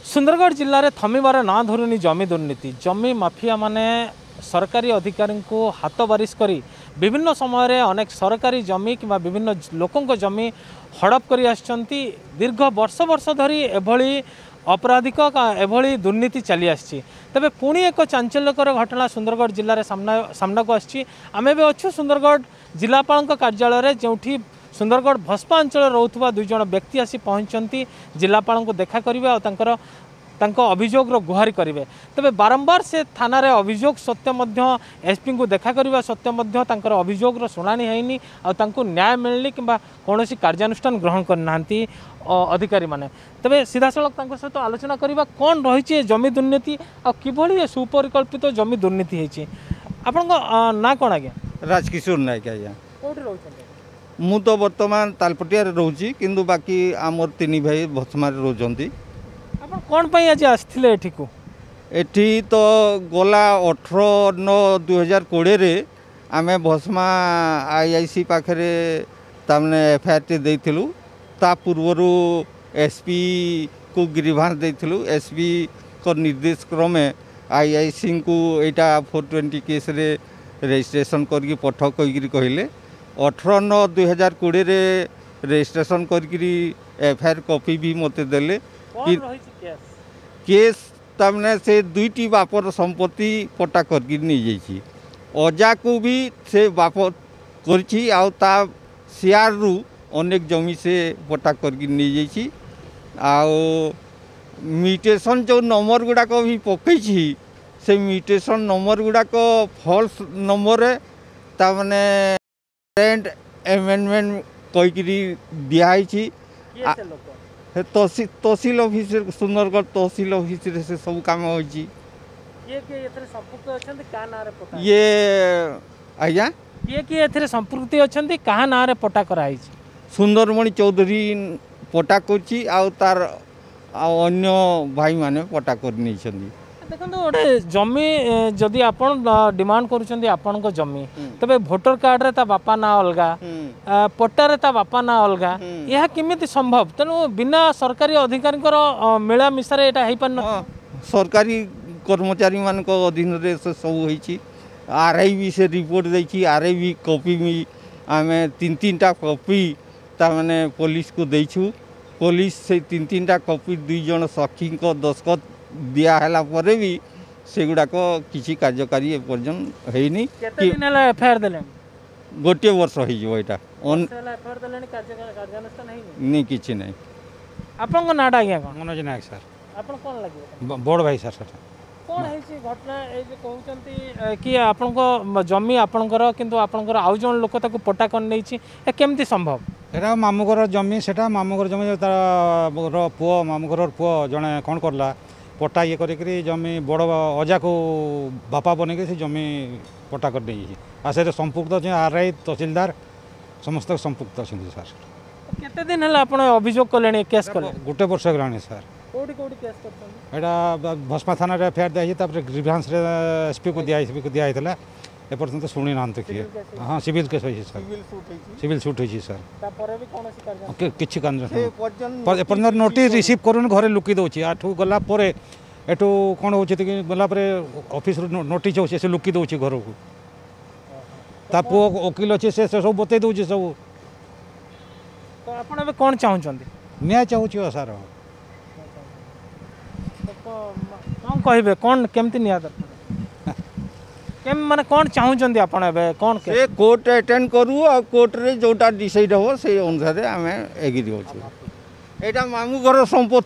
सुंदरगढ़ जिले में थमिबार ना धरुनी जमी दुर्नीति जमी माफिया माने सरकारी अधिकारी को हाथ बारिश करी विभिन्न समय अनेक सरकारी जमी कि विभिन्न लोकों जमी हड़प कर आसचंती दीर्घ वर्ष वर्ष धरी एभली अपराधिक एभली दुर्नीति चली आसी तेबे पुणी एक चांचल्यकर घटना सुंदरगढ़ जिले में सामना को आसी आम भी अच्छु सुंदरगढ़ जिलापाल कार्यालय जो सुंदरगढ़ भस्पा अंचल रोथुवा दुई जन व्यक्ति आसी पहुंचती जिलापाल को देखा करेंगे और अभियोग गुहारी करेंगे तेबे बारंबार से थाना रे अभियोग सत्य एसपी को देखा करने सत्य अभियोग शुणाणी है और न्याय मिलनी कि कौन कार्यानुष्ठान ग्रहण करना अधिकारी माने तेबे सीधा सड़क सहित आलोचना करवा कौन रही जमी दुर्नीति आ कि सुपरिकल्पित जमी दुर्नीति होती आपण ना कौन आज्ञा राजकिशोर नायक आज्ञा कौटी रोचे मु तो बर्तमान तालपटिया रोची किंतु बाकी आमर तीन भाई भस्मार रोचंती आप कौन पाई आज आसथिले एठी को एठी तो गला 18/9/2020 रे आमे भस्मा आईआईसी पाखरे तामने एफआईआर टे देइथिलु ता पूर्वरु एसपी को गिरिभान देइथिलु एसपी को निर्देश क्रमे आईआईसी को एटा 420 केस रे रजिस्ट्रेशन करके पठ कहिगिरी कहिले 18/9/2020 रे रजिस्ट्रेशन करके एफआईआर कॉपी भी मते देले केस तमने से दुईटी बापर संपत्ति पट्टा करके नहीं जाइए अजा को भी से बाप करछि आउ ता शेयर रु अनेक जमी से पट्टा करके नहीं जाइए आउ म्यूटेशन जो नंबर गुड़ाक भी पकई से म्यूटेशन नंबर गुड़ाक फॉल्स नंबर तामने रेंट एमेंडमेंट कहीकि दिखाई तहसील ऑफिस सुंदरगढ़ तहसील ऑफिस से सब काम हो ये आज्ञा ये संपृक्ति अच्छा क्या ना पट्टा कराई सुंदरमणि चौधरी पट्टा करछि आउ तार अन्य भाई माने पट्टा कर नहीं देखो गोटे जमी जदि आपण डिमांड करुँच आपण जमी तबे भोटर कार्ड रे ता बापा ना अलगा पट्टा रे ता बापा ना अलगा यह किमिति संभव तेणु बिना सरकारी अधिकारी मिला मिसारे एटा हेई पान सरकारी कर्मचारी मान को अधीन रे से सब होईची आरआई भी से रिपोर्ट देछि आरआई भी कॉपी में आमे तीन टा कॉपी ता माने पुलिस को देछु पुलिस से तीन टा कॉपी दुई जन साक्षी को दस्खत दिया हैला परे भी सेगुड़ाक किसी कार्यकारी एपर्यंत हैनी एफआईआर देले गोटे वर्ष हो यहाँ नहीं किसी नहीं आपन नाटा आज्ञा कौन मनोज नायक सर आपन कौन लगे बड़ भाई सर सर कौन है घटना ये कहते कि आपण जमी आपणकर किंतु आपणकर आउ जन लोक ताको पट्टा कर नहीं केमती संभव एटा मामुगर जमी सेटा मामुगर जमी तार पुओ मामुगर पुओ जड़े कौन करला पट्टा ये करी जमी बड़ अजा को बापा बन से जमी पट्टा कर देई आ से संपुक्त अच्छे आरआई तहसीलदार समस्त संपुक्त अच्छा सर केते दिन है आप अभियोग कले केस कले गोटे वर्ष गलानी सर कोडी कोडी केस करछन एटा भस्मा थाना रे एफआईआर दिया तापर ग्रीवांस रे एसपी को दिया हैतला एपर्यंत शुणी ना किए हाँ सिविल केस होई सर सिविल सूट होई सर तापर भी कोनोसी कार्य किछि कार्य एपर्यंत नोटिस रिसीव करून घरे लुकी दोछि आठू गला परे एठू कोन होछि कि गला परे ऑफिस नोटिस होछि से लुकी दोछि घर को ता पो वकील अछि से सब बतै दोछि सब तो आपण अब कोन चाहू छथि न्याय चाहू सर कौन कहबे कौन केमती निया दरकार केम माने कौन चाहूचंदी आपण एबे कौन के कोर्ट अटेंड करू और कोर्ट रे जोटा डिसाइड हो से अनुसार आमे एग्री होछु एटा मामू घर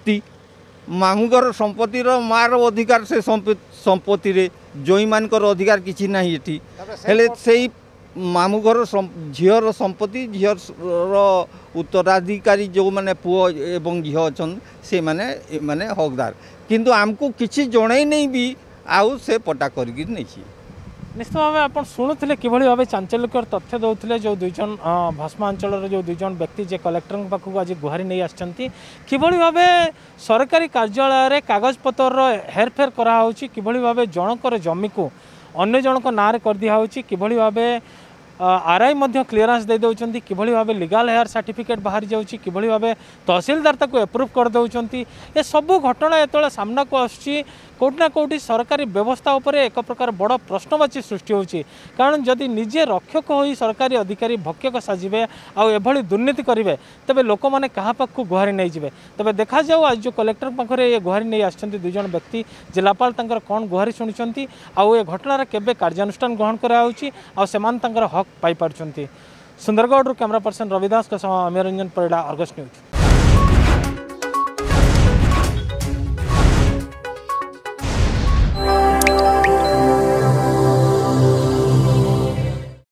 संपत्ति रो मार अधिकार से संपत्ति रे जोई मानकर अधिकार किछि नाही एठी हेले सेही मामू घर झियर संपत्ति झियर उत्तराधिकारी जो माने पुओ एवं झियो अछन से माने हकदार किंतु आमको किसी जड़े नहीं भी आउ से पट्टा करके नहीं निश्चित भाव आप शुणुले कि भाव चांचल्यकर तथ्य दौले जो दुईज भस्मा अंचल जो दुईज व्यक्ति जे कलेक्टर पाखक आज गुहारी नहीं आसती कि भाव सरकारी कार्यालय कागज पतर हेरफेर कराऊँच कि भाव जनकर जमी को अन्य जनक ना कर दिया कि भाव आरआई क्लीयरेंस दे दौरान कि भाव लीगल हेयर सर्टिफिकेट बाहरी जाऊँगी कि भाव तहसीलदार ताको एप्रूव कर दौरान ये सबू घटना जो सामना को आसूँ कौटना कौटी सरकारी व्यवस्था उपर एक प्रकार बड़ प्रश्नवाची सृष्टि होची कारण जदि निजे रक्षक हो सरकारी अधिकारी भक्षक साजिबे आउ एभली दुर्नीति करेंगे तेबे लोक मैंने क्या पाख गुहारी नहीं जाए तेबे देखा जाऊ आज जो कलेक्टर पाखे ये गुहारी नहीं आसछन्ति दुई जन व्यक्ति जिलापाल तांकर कौन गुहारी शुणुचंती आउ ए घटनार केबे कार्यानुष्ठान ग्रहण कराउची आउ सेमान तांकर हक पाई पारछन्ति। Sundargarh camera person Ravidas Amir Ranjan Parida, Argus news.